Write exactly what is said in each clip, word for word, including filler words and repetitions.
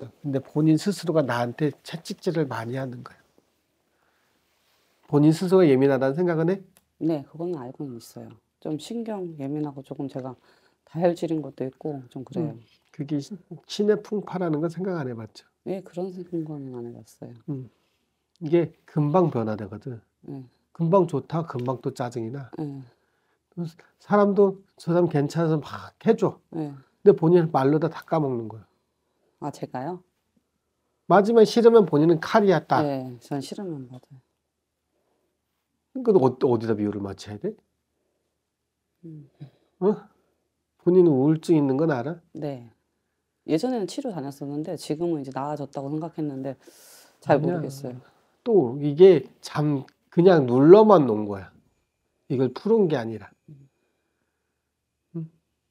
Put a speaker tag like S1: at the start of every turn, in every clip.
S1: 맞아. 근데 본인 스스로가 나한테 채찍질을 많이 하는 거야. 본인 스스로가 예민하다는 생각은 해?
S2: 네, 그거는 알고는 있어요. 좀 신경 예민하고 조금 제가 다혈질인 것도 있고 좀 그래요.
S1: 음, 그게 신- 신의 풍파라는 건 생각 안 해봤죠.
S2: 예, 그런 생각은 안 해봤어요.
S1: 음, 이게 금방 변화되거든.
S2: 예,
S1: 금방 좋다, 금방 또 짜증이 나.
S2: 예,
S1: 사람도 저 사람 괜찮아서 막 해줘.
S2: 예.
S1: 근데 본인 말로 다 닦아먹는 거야.
S2: 아, 제가요?
S1: 맞으면 싫으면 본인은 칼이야, 딱.
S2: 예, 전 싫으면 맞아요.
S1: 그러니까 어, 어디다 비율을 맞춰야 돼?
S2: 음,
S1: 어? 본인은 우울증 있는 건 알아?
S2: 네. 예전에는 치료 다녔었는데 지금은 이제 나아졌다고 생각했는데 잘
S1: 아니야.
S2: 모르겠어요.
S1: 또 이게 참 그냥 눌러만 놓은 거야. 이걸 푸는 게 아니라. 음?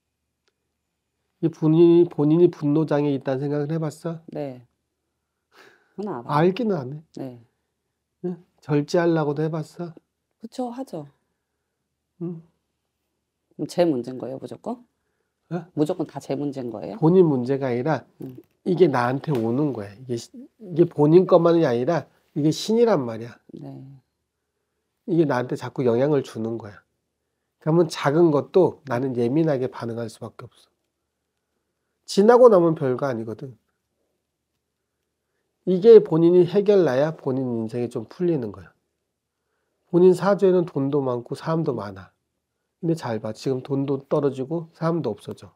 S1: 이 본인이, 본인이 분노장애 있다는 생각을 해봤어?
S2: 네, 그건 알아요.
S1: 알기는 안 해.
S2: 네,
S1: 응? 절제하려고도 해봤어?
S2: 그쵸, 하죠.
S1: 응?
S2: 그럼 제 문제인 거예요, 무조건?
S1: 어?
S2: 무조건 다 제 문제인 거예요?
S1: 본인 문제가 아니라
S2: 음.
S1: 이게 나한테 오는 거야. 이게, 시- 이게 본인 것만이 아니라 이게 신이란 말이야.
S2: 네,
S1: 이게 나한테 자꾸 영향을 주는 거야. 그러면 작은 것도 나는 예민하게 반응할 수밖에 없어. 지나고 나면 별거 아니거든. 이게 본인이 해결나야 본인 인생이 좀 풀리는 거야. 본인 사주에는 돈도 많고 사람도 많아. 근데 잘 봐. 지금 돈도 떨어지고 사람도 없어져.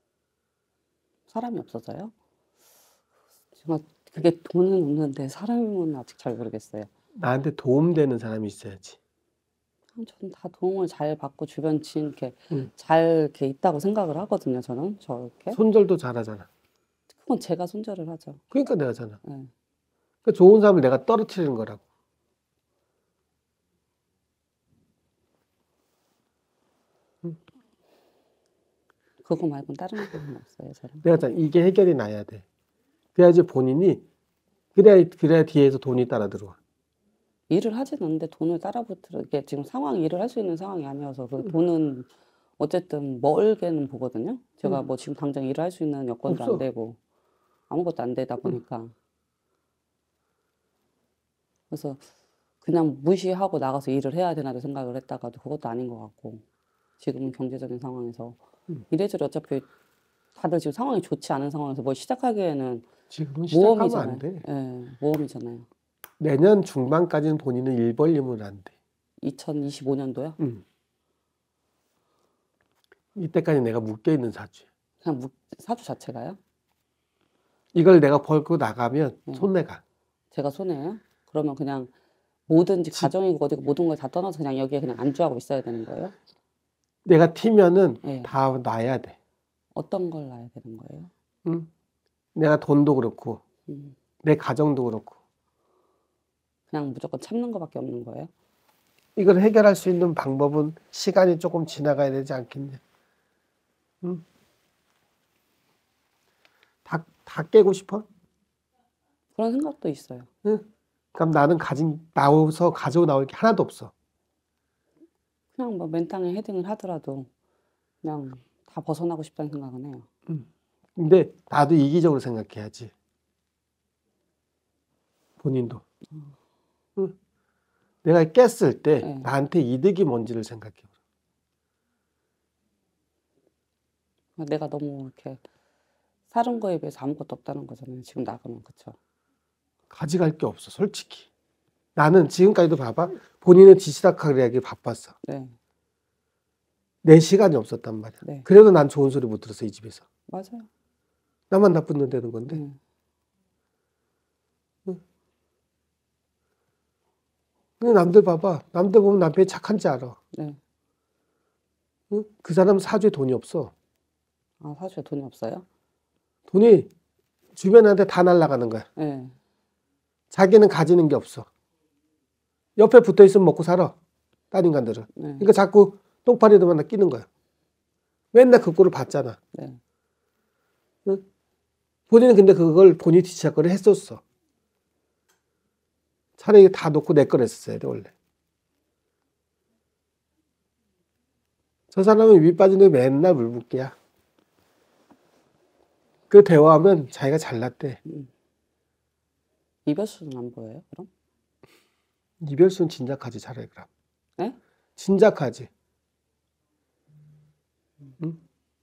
S2: 사람이 없어서요? 제가 그게 돈은 없는데 사람은 아직 잘 모르겠어요.
S1: 나한테 도움되는 사람이 있어야지.
S2: 참 저는 다 도움을 잘 받고 주변 지인 이렇게
S1: 응.
S2: 잘 이렇게 있다고 생각을 하거든요, 저는. 저렇게.
S1: 손절도 잘하잖아.
S2: 그건 제가 손절을 하죠.
S1: 그러니까 내가 하잖아.
S2: 네.
S1: 그 좋은 사람을 내가 떨어뜨리는 거라고.
S2: 그거 말고는 다른 건 없어요, 저는.
S1: 내가 잖아 이게 해결이 나야 돼. 그래야지 본인이 그래야 그래야 뒤에서 돈이 따라 들어와.
S2: 일을 하진 않는데 돈을 따라붙으러 이게 지금 상황이 일을 할 수 있는 상황이 아니어서 그 돈은 어쨌든 멀게는 보거든요. 제가
S1: 응.
S2: 뭐 지금 당장 일을 할 수 있는 여건도 안
S1: 없어.
S2: 되고 아무것도 안 되다
S1: 응.
S2: 보니까 그래서 그냥 무시하고 나가서 일을 해야 되나도 생각을 했다가도 그것도 아닌 것 같고 지금은 경제적인 상황에서
S1: 응.
S2: 이래저래 어차피 다들 지금 상황이 좋지 않은 상황에서 뭘 시작하기에는
S1: 지금은 시작하면 안
S2: 모험이잖아요.
S1: 돼.
S2: 예, 모험이잖아요.
S1: 내년 중반까지는 본인은 일 벌리면 안 돼.
S2: 이천이십오 년도요?
S1: 응. 이때까지 내가 묶여있는 사주야.
S2: 그냥 무, 사주 자체가요?
S1: 이걸 내가 벌고 나가면
S2: 응.
S1: 손해가.
S2: 제가 손해예요? 그러면 그냥 뭐든지
S1: 집-
S2: 가정이고 어디고 모든 걸 다 떠나서 그냥 여기에 그냥 안주하고 있어야 되는 거예요?
S1: 내가 튀면은
S2: 네.
S1: 다 놔야 돼.
S2: 어떤 걸 놔야 되는 거예요?
S1: 응? 내가 돈도 그렇고
S2: 음,
S1: 내 가정도 그렇고
S2: 그냥 무조건 참는 거밖에 없는 거예요?
S1: 이걸 해결할 수 있는 방법은 시간이 조금 지나가야 되지 않겠냐. 응? 다, 다 깨고 싶어?
S2: 그런 생각도 있어요.
S1: 응? 그럼 나는 가진 나와서 가지고 나올 게 하나도 없어.
S2: 그냥 뭐 맨땅에 헤딩을 하더라도 그냥 다 벗어나고 싶다는 생각은 해요.
S1: 응. 근데 나도 이기적으로 생각해야지. 본인도. 응? 내가 깼을 때
S2: 네.
S1: 나한테 이득이 뭔지를 생각해.
S2: 내가 너무 이렇게 사는 거에 비해서 아무것도 없다는 거잖아요. 지금 나가면 그쵸?
S1: 가져갈 게 없어, 솔직히. 나는 지금까지도 봐봐. 본인은 지시락하게 하기 바빴어.
S2: 네,
S1: 내 시간이 없었단 말이야.
S2: 네,
S1: 그래도 난 좋은 소리 못 들었어, 이 집에서.
S2: 맞아요.
S1: 나만 나쁜 놈 되는 건데.
S2: 네.
S1: 근데 남들 봐봐. 남들 보면 남편이 착한지 알아.
S2: 네.
S1: 응? 그 사람 사주에 돈이 없어.
S2: 아, 사실 돈이 없어요?
S1: 돈이 주변한테 다 날아가는 거야.
S2: 네.
S1: 자기는 가지는 게 없어. 옆에 붙어 있으면 먹고 살아. 다른 인간들은.
S2: 네.
S1: 그러니까 자꾸 똥파리도 만나 끼는 거야. 맨날 그 꼴을 봤잖아.
S2: 네.
S1: 응? 본인은 근데 그걸 본인이 뒤치작거리 했었어. 차라리 다 놓고 내 걸 했었어야 돼, 원래. 저 사람은 위 빠진 데 맨날 물붓기야. 그 대화하면 자기가 잘났대.
S2: 음. 이별수는 안 보여요, 그럼?
S1: 이별수는 진작하지 차라리 그럼.
S2: 네?
S1: 진작하지. 응?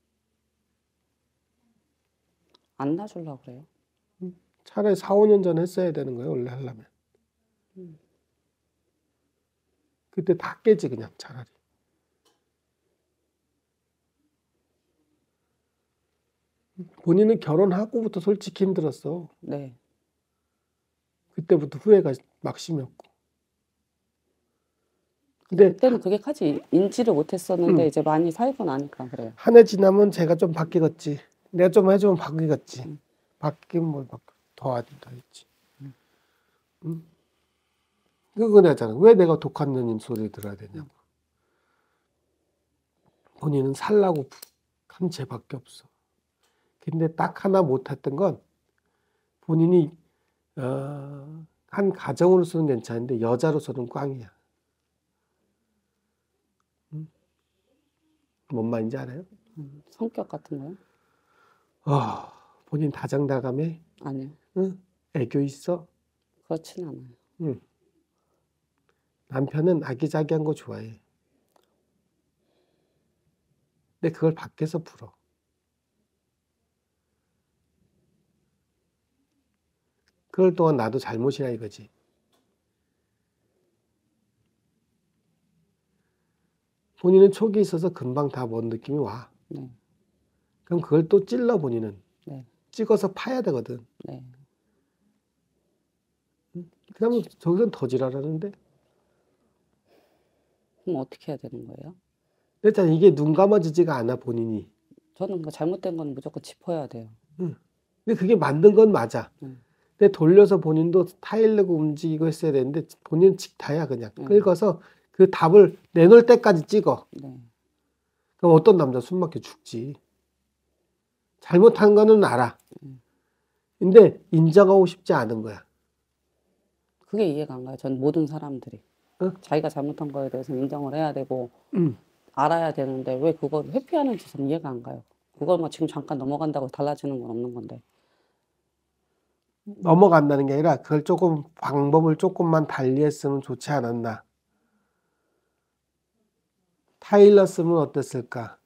S2: 안 놔주려고 그래요.
S1: 차라리 사, 오 년 전에 했어야 되는 거예요, 원래 하려면.
S2: 음.
S1: 그때 다 깨지 그냥 차라리. 본인은 결혼하고부터 솔직히 힘들었어.
S2: 네.
S1: 그때부터 후회가 막심이었고. 근데
S2: 그때는 그게까지 인지를 못했었는데
S1: 음.
S2: 이제 많이 살고 나니까 그래요.
S1: 한 해 지나면 제가 좀 바뀌겠지. 내가 좀 해주면 바뀌겠지.
S2: 음.
S1: 바뀌면 뭘 바뀌, 더 하지, 더 했지.
S2: 음.
S1: 응? 그건 하잖아. 왜 내가 독한 년인 소리 들어야 되냐고. 본인은 살라고 한 죄밖에 없어. 근데 딱 하나 못했던 건 본인이 어, 한 가정으로서는 괜찮은데 여자로서는 꽝이야. 응? 뭔 말인지 알아요?
S2: 음. 성격 같은 거요?
S1: 어, 본인 다정다감해?
S2: 아니요.
S1: 응? 애교 있어?
S2: 그렇진 않아요.
S1: 응. 남편은 아기자기한 거 좋아해. 근데 그걸 밖에서 풀어. 그럴 동안 나도 잘못이야 이거지. 본인은 촉이 있어서 금방 다 뭔 느낌이 와.
S2: 네.
S1: 그럼 그걸 또 찔러 본인은.
S2: 네.
S1: 찍어서 파야 되거든.
S2: 네.
S1: 그러면 저기선 더 지랄하는데.
S2: 그럼 어떻게 해야 되는 거예요?
S1: 일단 이게 눈 감아지지가 않아 본인이.
S2: 저는 그 잘못된 건 무조건 짚어야 돼요.
S1: 응. 근데 그게 만든 건 맞아.
S2: 음.
S1: 근데 돌려서 본인도 타일르고 움직이고 했어야 되는데 본인은 직다야 그냥.
S2: 음.
S1: 긁어서 그 답을 내놓을 때까지 찍어.
S2: 네.
S1: 그럼 어떤 남자 숨 막혀 죽지. 잘못한 거는 알아.
S2: 음.
S1: 근데 인정하고 싶지 않은 거야.
S2: 그게 이해가 안 가요. 전 모든 사람들이.
S1: 어?
S2: 자기가 잘못한 거에 대해서 인정을 해야 되고
S1: 응.
S2: 알아야 되는데 왜 그걸 회피하는지 저는 이해가 안 가요. 그걸 뭐 지금 잠깐 넘어간다고 달라지는 건 없는 건데.
S1: 넘어간다는 게 아니라 그걸 조금 방법을 조금만 달리 했으면 좋지 않았나. 타일렀으면 어땠을까?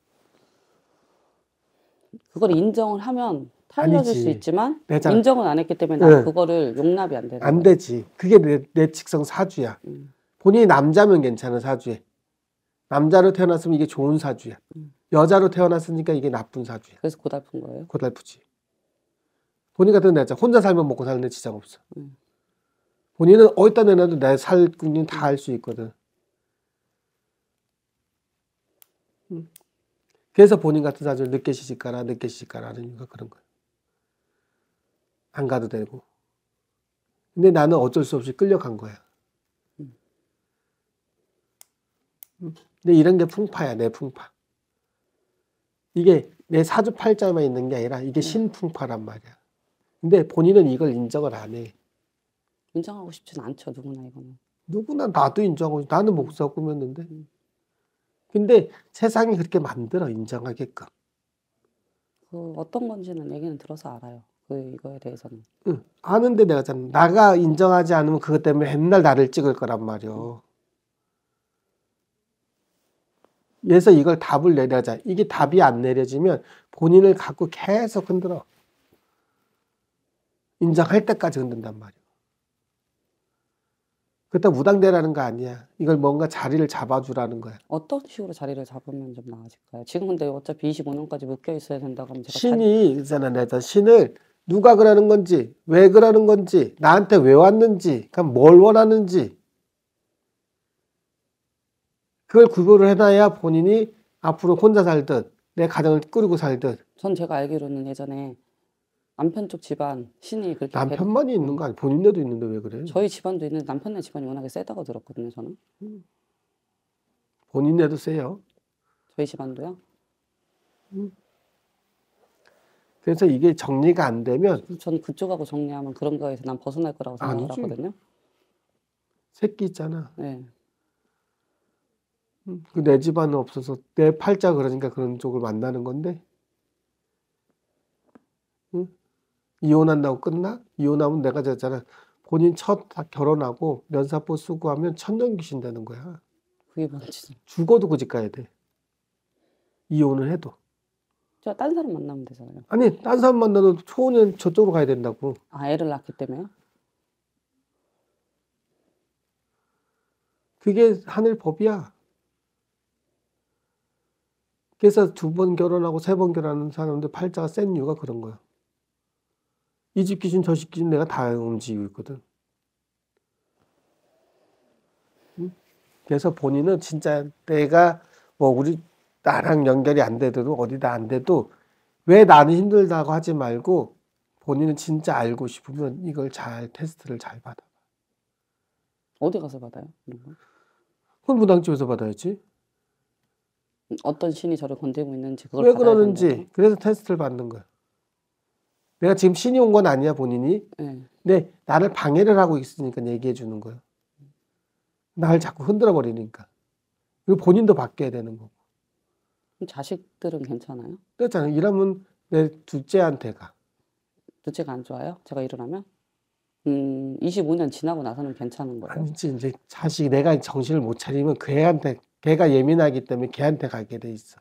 S2: 그걸 인정을 하면 타일러질 수
S1: 아니지.
S2: 있지만
S1: 내잖아.
S2: 인정은 안 했기 때문에 난
S1: 응.
S2: 그거를 용납이 안 되는
S1: 안
S2: 거예요.
S1: 되지. 그게 내, 내 직성 사주야.
S2: 음.
S1: 본인이 남자면 괜찮아 사주에. 남자로 태어났으면 이게 좋은 사주야.
S2: 음.
S1: 여자로 태어났으니까 이게 나쁜 사주야.
S2: 그래서 고달픈 거예요.
S1: 고달프지. 본인 같은 내 혼자 살면 먹고 사는데 지장 없어.
S2: 음.
S1: 본인은 어디다 내놔도 내 살꾼이 다 할 수 있거든. 음. 그래서 본인 같은 사주를 늦게 시집가라 늦게 시집가라 하는 이유가 그런 거야. 안 가도 되고. 근데 나는 어쩔 수 없이 끌려간 거야.
S2: 음.
S1: 음. 근데 이런 게 풍파야, 내 풍파. 이게 내 사주 팔자에만 있는 게 아니라 이게
S2: 네.
S1: 신풍파란 말이야. 근데 본인은 이걸 인정을 안 해.
S2: 인정하고 싶진 않죠. 누구나 이거는.
S1: 누구나 나도 인정하고 나는 목사 꾸몄는데.
S2: 음.
S1: 근데 세상이 그렇게 만들어 인정하게끔.
S2: 그 어떤 건지는 얘기는 들어서 알아요. 그 이거에 대해서는.
S1: 응. 아는데 내가 참 나가 인정하지 않으면 그것 때문에 맨날 나를 찍을 거란 말이야. 그래서 이걸 답을 내려자. 이게 답이 안 내려지면 본인을 갖고 계속 흔들어. 인정할 때까지 흔든단 말이야. 그렇다고 무당되라는 거 아니야. 이걸 뭔가 자리를 잡아주라는 거야.
S2: 어떤 식으로 자리를 잡으면 좀 나아질까요? 지금 근데 어차피 이십오 년까지 묶여 있어야 된다고 하면 제가 자리,
S1: 신이 있잖아. 내가 신을 누가 그러는 건지, 왜 그러는 건지, 나한테 왜 왔는지, 그럼 뭘 원하는지 그걸 구별을 해놔야 본인이 앞으로 혼자 살든 내 가정을 꾸리고 살든.
S2: 전 제가 알기로는 예전에 남편 쪽 집안 신이 그렇게
S1: 남편만이 있는 거 아니야? 본인네도 있는데 왜 그래?
S2: 저희 집안도 있는데 남편네 집안이 워낙에 세다고 들었거든요. 저는.
S1: 본인네도 세요.
S2: 저희 집안도요.
S1: 그래서 이게 정리가 안 되면
S2: 전 그쪽하고 정리하면 그런 거에서 난 벗어날 거라고 생각을
S1: 아니지.
S2: 하거든요.
S1: 새끼 있잖아.
S2: 네.
S1: 그 내 집안은 없어서 내 팔자 그러니까 그런 쪽을 만나는 건데 응? 이혼한다고 끝나? 이혼하면 내가 졌잖아. 본인 첫 결혼하고 면사포 쓰고 하면 천년 귀신 되는 거야.
S2: 그게 뭔지.
S1: 죽어도 그 집 가야 돼. 이혼을 해도.
S2: 저 딴 사람 만나면 되잖아요.
S1: 아니 딴 사람 만나도 초년 저쪽으로 가야 된다고.
S2: 아, 애를 낳기 때문에요?
S1: 그게 하늘 법이야. 그래서 두 번 결혼하고 세 번 결혼하는 사람들 팔자가 센 이유가 그런 거야. 이 집 귀신 저 집 귀신 내가 다 움직이고 있거든. 응? 그래서 본인은 진짜 내가 뭐 우리 나랑 연결이 안 되도 어디다 안 돼도 왜 나는 힘들다고 하지 말고 본인은 진짜 알고 싶으면 이걸 잘 테스트를 잘 받아.
S2: 어디 가서 받아요? 이런 거?
S1: 그건 무당집에서 받아야지.
S2: 어떤 신이 저를 건드리고 있는지 그걸
S1: 왜
S2: 받아야
S1: 그러는지
S2: 된다고?
S1: 그래서 테스트를 받는 거야. 내가 지금 신이 온 건 아니야 본인이.
S2: 네.
S1: 근데 나를 방해를 하고 있으니까 얘기해 주는 거야. 날 자꾸 흔들어 버리니까. 그리고 본인도 바뀌어야 되는 거고.
S2: 그럼 자식들은 괜찮아요?
S1: 그렇잖아. 이러면 내 둘째한테 가.
S2: 둘째가 안 좋아요? 제가 일어나면? 음, 이십오 년 지나고 나서는 괜찮은 거예요?
S1: 아니지 이제 자식이 내가 정신을 못 차리면 그 애한테 걔가 예민하기 때문에 걔한테 가게 돼 있어.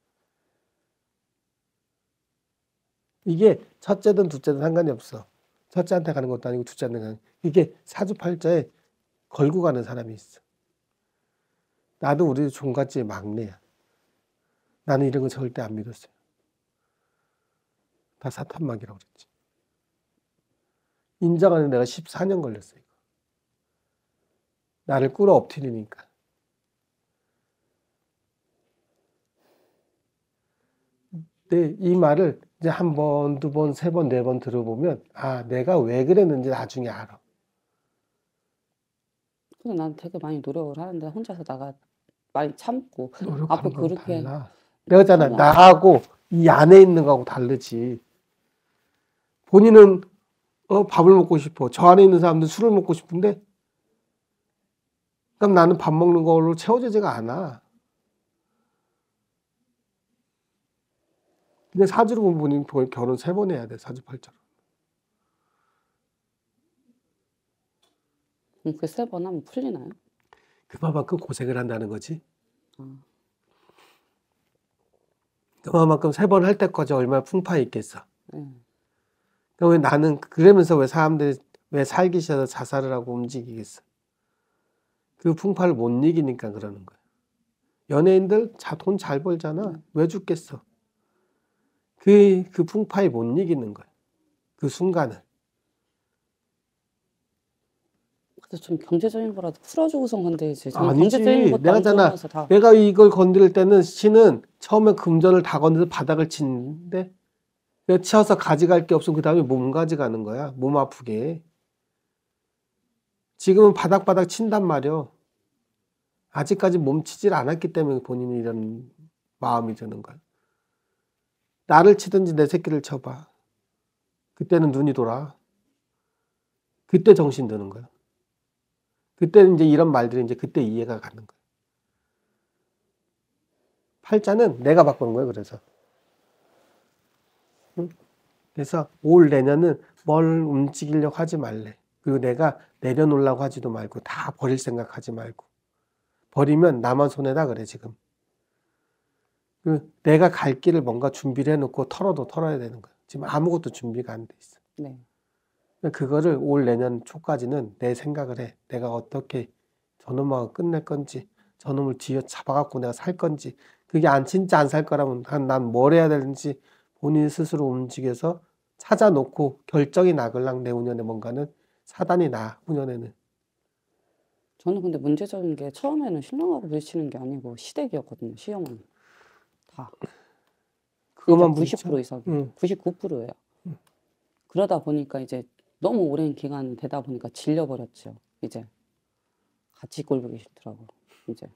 S1: 이게 첫째든 둘째든 상관이 없어. 첫째한테 가는 것도 아니고 둘째한테 가는. 이게 사주팔자에 걸고 가는 사람이 있어. 나도 우리 종갓집의 막내야. 나는 이런 거 절대 안 믿었어요. 다 사탄막이라고 그랬지. 인정하는 내가 십사 년 걸렸어. 이거. 나를 끌어 엎드리니까. 근데 이 말을 이제 한 번, 두 번, 세 번, 네 번 들어보면 아 내가 왜 그랬는지 나중에 알아.
S2: 근데 난 되게 많이 노력을 하는데 혼자서 나가 많이 참고
S1: 노력하는
S2: 앞으로
S1: 건
S2: 그렇게
S1: 달라. 내가 있잖아.
S2: 하면
S1: 나하고 이 안에 있는 거하고 다르지. 본인은 어, 밥을 먹고 싶어. 저 안에 있는 사람들 술을 먹고 싶은데 그럼 나는 밥 먹는 걸로 채워지지가 않아. 근데 사주로 보면 본인 결혼 세 번 해야 돼. 사주팔자로.
S2: 그 세 번 하면 풀리나요?
S1: 그만큼 고생을 한다는 거지.
S2: 아,
S1: 그만큼 세 번 할 때까지 얼마나 풍파에 있겠어.
S2: 네.
S1: 그럼 왜 나는 그러면서 왜 사람들이 왜 살기 싫어서 자살을 하고 움직이겠어. 그 풍파를 못 이기니까 그러는 거야. 연예인들 돈 잘 벌잖아.
S2: 네.
S1: 왜 죽겠어. 그, 그 풍파에 못 이기는 거야. 그 순간을.
S2: 그래서 좀 경제적인 거라도 풀어주고선 건드리지. 저는
S1: 아니지.
S2: 경제적인 것도
S1: 내가
S2: 안
S1: 잖아.
S2: 좋아하면서 다.
S1: 내가 이걸 건드릴 때는 신은 처음에 금전을 다 건드려서 바닥을 치는데 내가 치어서 가져갈 게 없으면 그 다음에 몸 가져가는 거야. 몸 아프게. 지금은 바닥바닥 친단 말이야. 아직까지 몸치질 않았기 때문에 본인이 이런 마음이 드는 거야. 나를 치든지 내 새끼를 쳐봐. 그때는 눈이 돌아. 그때 정신 드는 거야. 그때는 이제 이런 말들이 이제 그때 이해가 가는 거야. 팔자는 내가 바꾸는 거예요. 그래서. 응? 그래서 올 내년은 뭘 움직이려고 하지 말래. 그리고 내가 내려놓으려고 하지도 말고 다 버릴 생각하지 말고. 버리면 나만 손해다 그래 지금. 그 내가 갈 길을 뭔가 준비를 해놓고 털어도 털어야 되는 거야. 지금 아무것도 준비가 안 돼 있어.
S2: 네.
S1: 그거를 올 내년 초까지는 내 생각을 해. 내가 어떻게 저놈하고 끝낼 건지, 저놈을 뒤에 잡아갖고 내가 살 건지, 그게 안 진짜 안 살 거라면 난 뭘 해야 되는지 본인 스스로 움직여서 찾아놓고 결정이 나걸랑 내후년에 뭔가는 사단이 나, 후년에는.
S2: 저는 근데 문제적인 게 처음에는 신랑하고 부딪히는 게 아니고 시댁이었거든요. 시어머니. 다.
S1: 그것만
S2: 구십 퍼센트
S1: 부딪혀?
S2: 이상.
S1: 응.
S2: 구십구 퍼센트예요. 그러다 보니까 이제 너무 오랜 기간 되다 보니까 질려버렸죠. 이제 같이 꼴 보기 싫더라고. 이제.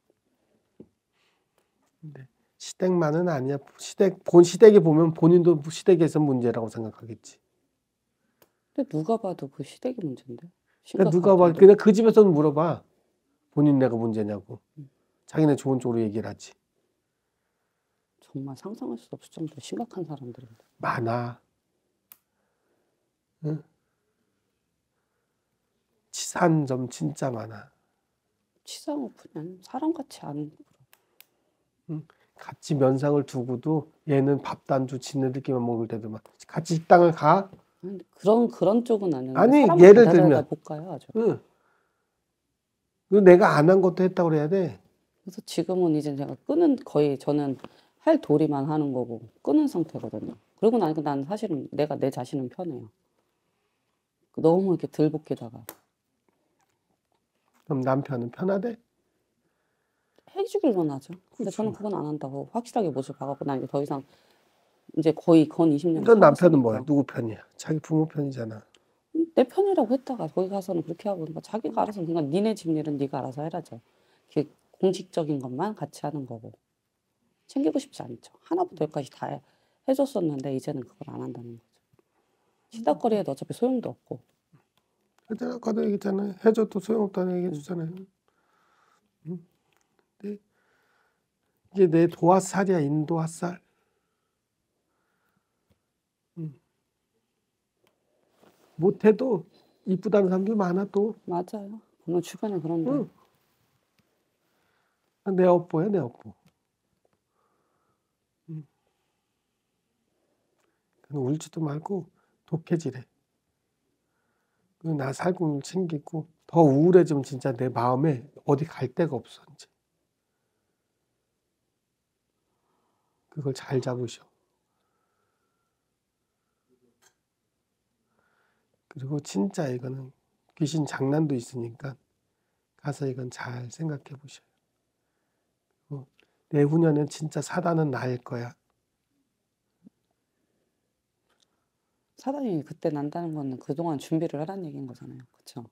S1: 네. 시댁만은 아니야. 시댁, 본 시댁에 보면 본인도 시댁에서 문제라고 생각하겠지.
S2: 근데 누가 봐도 그 시댁이 문제인데.
S1: 그러니까 누가 봐, 그냥 그 집에서는 물어봐. 본인 내가 문제냐고. 자기네 좋은 쪽으로 얘기를 하지.
S2: 정말 상상할 수 없을 정도로 심각한 사람들입니다.
S1: 많아. 치사한 점 진짜 많아.
S2: 치사한 거 그냥 사람같이 안
S1: 같이 면상을 두고도 얘는 밥도 안 주고 지네들끼리만 먹을 때도 막 같이 식당을 가?
S2: 아니, 그런 그런 쪽은 아니었는데
S1: 아니,
S2: 사람을
S1: 예를
S2: 기다려다
S1: 들면.
S2: 못 가요 아주.
S1: 응. 그 내가 안 한 것도 했다고 그래야 돼.
S2: 그래서 지금은 이제 제가 끄는 거의 저는 할 도리만 하는 거고 끄는 상태거든요. 그러고 나니까 난 사실은 내가 내 자신은 편해요. 너무 이렇게 들볶이다가
S1: 그럼 남편은 편하대?
S2: 해주길만 하죠. 근데
S1: 그치.
S2: 저는 그건 안 한다고 확실하게 못을 박았고 난 이제 더 이상 이제 거의 건 이십 년
S1: 넌 남편은
S2: 살았으니까.
S1: 뭐야? 누구 편이야? 자기 부모 편이잖아.
S2: 내 편이라고 했다가 거기 가서는 그렇게 하고 그러니까 자기가 알아서 그러니까 니네 집 일은 네가 알아서 해라죠. 그게 공식적인 것만 같이 하는 거고 챙기고 싶지 않죠. 하나부터 열까지 다 해, 해줬었는데 이제는 그걸 안 한다는 거죠. 시닥거리에도 어차피 소용도 없고.
S1: 그랬잖아. 아까도 얘기했잖아. 해줘도 소용없다는 얘기 해주잖아요. 응? 근데 이게 내 도화살이야, 인도화살. 응. 못해도 이쁘다는 사람들 많아 또.
S2: 맞아요. 오늘 주변에 그런데
S1: 응. 내 업보야, 내 업보. 응. 울지도 말고 독해지래. 나 살고 챙기고 더 우울해지면 진짜 내 마음에 어디 갈 데가 없어 이제. 그걸 잘 잡으셔. 그리고 진짜 이거는 귀신 장난도 있으니까 가서 이건 잘 생각해 보셔요. 그리고 내후년엔 진짜 사단은 나일 거야.
S2: 사단이 그때 난다는 거는 그동안 준비를 하라는 얘기인 거잖아요. 그렇죠?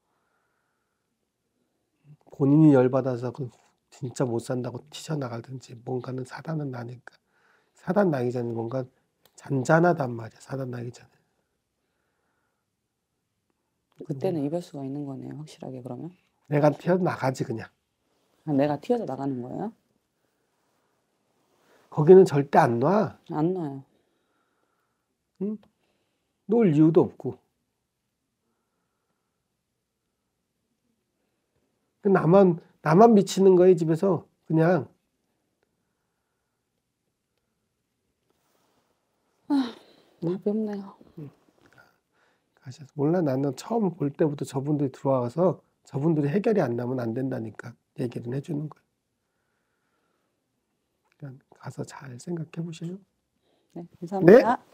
S1: 본인이 열받아서 그 진짜 못 산다고 튀쳐나가든지 뭔가는 사단은 나니까. 사단 나기 전에 뭔가 잔잔하단 말이야. 사단 나기 전에.
S2: 그때는 이별수가 있는 거네요. 확실하게 그러면.
S1: 내가 튀어나가지 그냥.
S2: 아, 내가 튀어서 나가는 거예요?
S1: 거기는 절대 안 놔.
S2: 안 놔요.
S1: 응? 놀 이유도 없고. 나만 나만 미치는 거에 집에서 그냥.
S2: 답이 없네요.
S1: 가셔서 몰라. 나는 처음 볼 때부터 저분들이 들어와서 저분들이 해결이 안 나면 안 된다니까 얘기를 해주는 거예요. 그러니까 가서 잘 생각해 보세요.
S2: 네, 감사합니다.
S1: 네.